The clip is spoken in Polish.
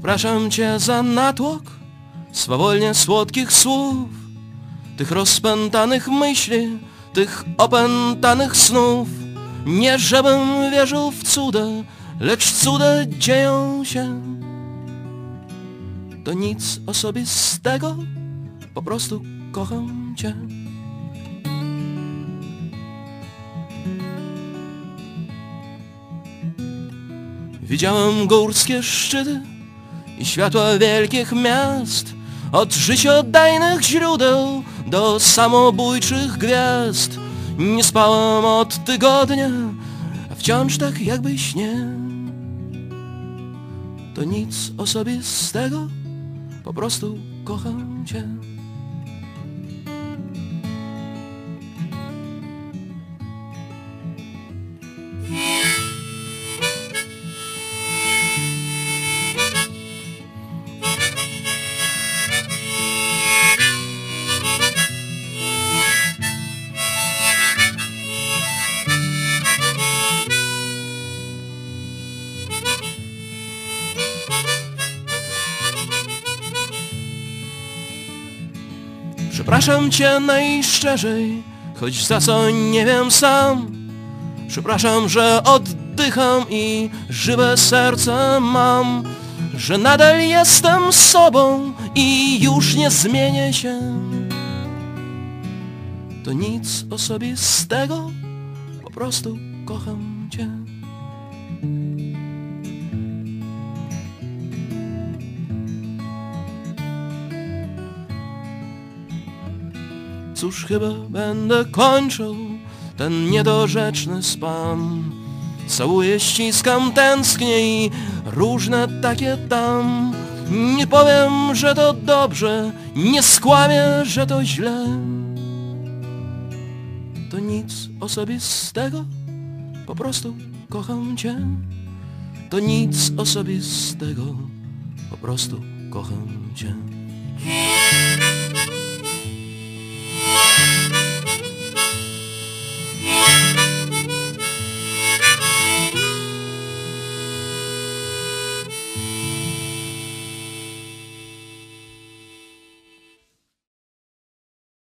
Przepraszam cię za natłok swawolnie słodkich słów, tych rozpętanych myśli, tych opętanych snów. Nie żebym wierzył w cuda, lecz cuda dzieją się. To nic osobistego, po prostu kocham cię. Widziałem górskie szczyty i światła wielkich miast, od życiodajnych źródeł do samobójczych gwiazd. Nie spałem od tygodnia, a wciąż tak jakby śnie. To nic osobistego, po prostu kocham cię. Przepraszam cię najszczerzej, choć za co nie wiem sam. Przepraszam, że oddycham i żywe serce mam, że nadal jestem sobą i już nie zmienię się. To nic osobistego, po prostu kocham cię. Cóż, chyba będę kończył ten niedorzeczny spam. Całuję, ściskam, tęsknię i różne takie tam. Nie powiem, że to dobrze, nie skłamię, że to źle. To nic osobistego, po prostu kocham cię. To nic osobistego, po prostu kocham cię.